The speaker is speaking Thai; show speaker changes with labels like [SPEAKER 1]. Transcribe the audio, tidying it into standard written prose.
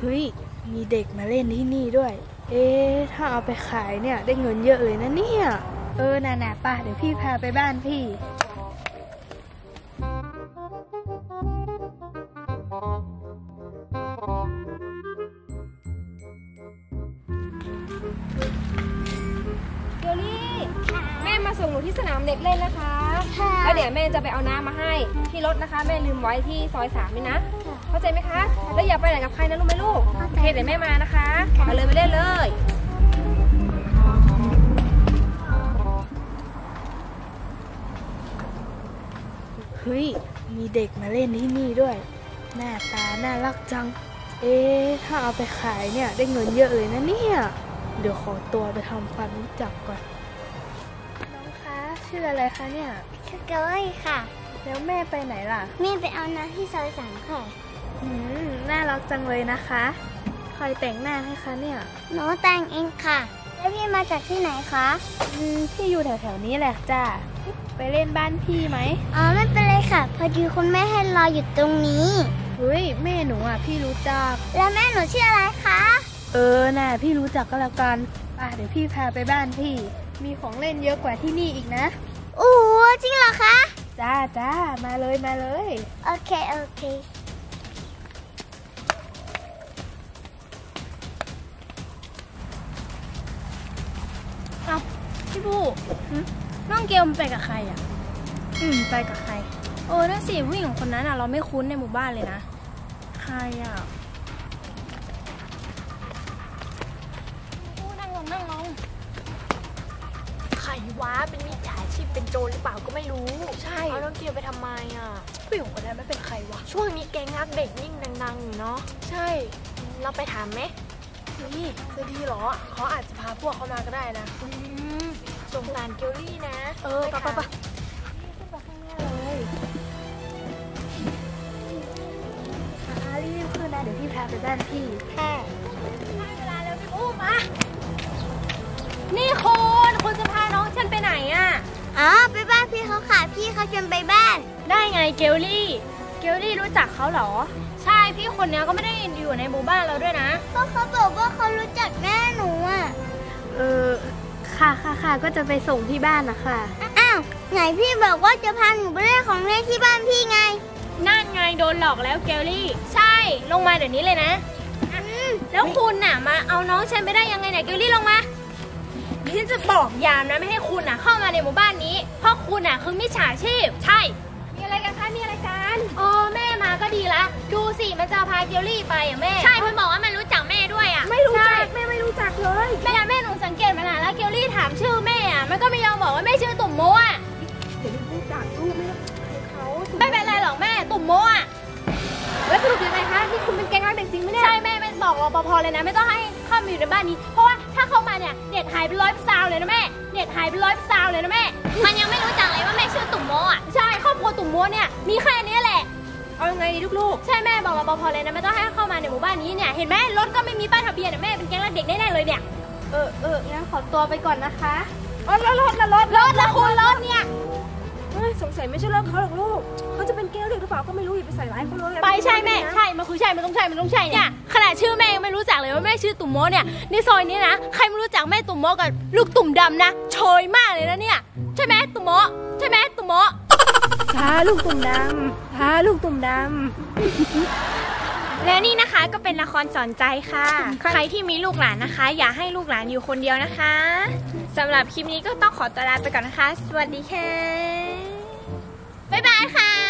[SPEAKER 1] ฮ้ยมีเด็กมาเล่นที่นี่ด้วยถ้าเอาไปขายเนี่ยได้เงินเยอะเลยนะเนี่ยน่ะป่ะเดี๋ยวพี่พาไปบ้านพี่
[SPEAKER 2] เกลลี่แม่มาส่งหนูที่สนามเด็กเล่นนะคะแล้วเดี๋ยวแม่จะไปเอาน้ำมาให้ที่รถนะคะแม่ลืมไว้ที่ซอย3นี่นะเข้าใจไหมคะแล้วอย่าไปไหนกับใครนะรู้ไหมลูกโอเคเดี๋ยวแม่มานะคะมาเลยไปเล่นเลย
[SPEAKER 1] เฮ้ยมีเด็กมาเล่นที่นี่ด้วยหน้าตาน่ารักจังถ้าเอาไปขายเนี่ยได้เงินเยอะเลยนะเนี่ยเดี๋ยวขอตัวไปทำความรู้จักก่อนน้องคะชื่ออะไรคะเนี่ย
[SPEAKER 3] ชื่อเกยค่ะ
[SPEAKER 1] แล้วแม่ไปไหนล่ะ
[SPEAKER 3] แม่ไปเอาน้ำที่ซอย3ค่ะ
[SPEAKER 1] น่ารักจังเลยนะคะใครแต่งหน้าให้คะเนี่ย
[SPEAKER 3] หนูแต่งเองค่ะแล้วพี่มาจากที่ไหนคะ
[SPEAKER 1] พี่อยู่แถวๆนี้แหละจ้าไปเล่นบ้านพี่ไหม
[SPEAKER 3] ไม่เป็นไรค่ะพอดีคุณแม่ให้รออยู่ตรงนี้
[SPEAKER 1] เฮ้ยแม่หนูอ่ะพี่รู้จัก
[SPEAKER 3] แล้วแม่หนูชื่ออะไรคะ
[SPEAKER 1] น่ะพี่รู้จักก็แล้วกันเดี๋ยวพี่พาไปบ้านพี่มีของเล่นเยอะกว่าที่นี่อีกนะ
[SPEAKER 3] โอ้จริงเหรอคะ
[SPEAKER 1] จ้ามาเลย
[SPEAKER 3] โอเค
[SPEAKER 2] พี่ผู้น้องเกลมันไปกับใครอ่ะ
[SPEAKER 1] ไปกับใคร
[SPEAKER 2] นั่นสิผู้หญิงคนนั้นอ่ะเราไม่คุ้นในหมู่บ้านเลยนะ
[SPEAKER 1] ใครอ่ะ
[SPEAKER 2] นั่งลง
[SPEAKER 4] ใครวะเป็นมิจฉาชีพเป็นโจรหรือเปล่าก็ไม่รู้
[SPEAKER 2] ใช่
[SPEAKER 4] เอาน้องเกลไปทำไมอ่ะ
[SPEAKER 2] ผู้หญิงคนนั้นไม่เป็นใครวะ
[SPEAKER 4] ช่วงนี้แก๊งรักเด็กยิ่งดังๆอยู่เนาะ
[SPEAKER 2] ใช่
[SPEAKER 4] เราไปถามไหม
[SPEAKER 2] นี่จะดีเหรอเขาอาจจะพาพวกเขามาก็ได้นะ
[SPEAKER 4] สงสารเกลลี่นะ
[SPEAKER 2] ไป
[SPEAKER 1] ขึ้นมาข้างหน้าเลยรีบขึ้นนะเดี๋ยวพี่พาไปบ้านพี่
[SPEAKER 2] ได้เวลาแล้วพี่ผู้มานี่คุณจะพาน้องฉันไปไหนอ่ะ
[SPEAKER 3] ไปบ้านพี่เขาค่ะพี่เขาชวนไปบ้าน
[SPEAKER 2] ได้ไงเกลลี่รู้จักเขาเหรอใช่พี่คนนี้ก็ไม่ได้อยู่ในหมู่บ้านเราด้วยนะ
[SPEAKER 3] เพราะเขาบอกว่าเขารู้จักแม่หนูอ่ะ
[SPEAKER 1] ค่ะก็จะไปส่งที่บ้านนะคะ
[SPEAKER 3] ไหนพี่บอกว่าจะพาหนูไปเล่นของเล่นที่บ้านพี่ไง
[SPEAKER 2] นั่นไงโดนหลอกแล้วเกลลี่ใช่ลงมาเดี๋ยวนี้เลยนะแล้วคุณน่ะมาเอาน้องฉันไปได้ยังไงเนี่ยเกลลี่ลงมาฉันจะบอกยามนะไม่ให้คุณน่ะเข้ามาในหมู่บ้านนี้เพราะคุณน่ะคือมิจฉาชีพใช่มีอะไรกันคะมีอะไรกันแม่มาก็ดีละดูสิมันจะพาเกลลี่ไปแม่
[SPEAKER 4] ใช่มันบอกว่ามันรู้จักแม่ด้วย
[SPEAKER 2] ไม่รู้จักแม่ไม่รู้จักเลยแม่หนูสังเกตมานานแล้วเกลลี่ถามชื่อแม่มันก็ไม่ยอมบอกว่าแม่ชื่อตุ่มโม
[SPEAKER 1] เดี๋ยวรู้จักลูก
[SPEAKER 2] ไม่เป็นไรหรอกแม่ตุ่มโมแล้วสรุปยังไงคะนี่คุณเป็นแก๊งรักเด็กจริงไหมเนี่ยใช่แม่ไม่บอกรปภเลยนะไม่ต้องให้เข้ามาอยู่ในบ้านนี้เพราะว่าถ้าเข้ามาเนี่ยเด็กหายไป100%เลยนะแม่เด็กหายไป100%เลยนะแม่
[SPEAKER 4] มันยังไม่รู้จักเลยว่าแม่ชื่อตุ่มโม
[SPEAKER 2] ใช่ครอบครัวตุ่มโมเนี่ยมีแค่นี้แหละเอายังไงดีลูกๆใช่แม่บอกรปภเลยนะไม่ต้องให้เข้ามาในหมู่บ้านนี้เนี่ยเห็นไหมรถก็ไม่มีป้ายทะเบียนเนี่ยแม่เป็นแก๊งรักเด็กแน่ๆเลยเนี่ย
[SPEAKER 1] งั้นขอตัวไปก่อนนะคะ
[SPEAKER 2] รถแล้วคุณรถเนี่ยสงสัยไม่ใช่รถเขาหรอกลูกเขาจะเป็นแก้วเด็กหรือเปล่าก็ไม่รู้อย่าไปใส่ร้ายเขาเลยไปใช่แม่ใช่มันคือใช่มันต้องใช่เนี่ยขนาดชื่อแม่ยังไม่รู้จักเลยว่าแม่ชื่อตุ่มโมเนี่ยในซอยนี้นะใครไม่รู้จักแม่ตุ่มโมกับลูกตุ่มดำนะโชยมากเลยนะเนี่ยใช่ไหมตุ่มโม
[SPEAKER 1] พาลูกตุ่มด
[SPEAKER 4] ำและนี่นะคะก็เป็นละครสอนใจค่ะใครที่มีลูกหลานนะคะอย่าให้ลูกหลานอยู่คนเดียวนะคะสำหรับคลิปนี้ก็ต้องขอตัวลาไปก่อนนะคะสวัสดีค่ะบ๊ายบายค่ะ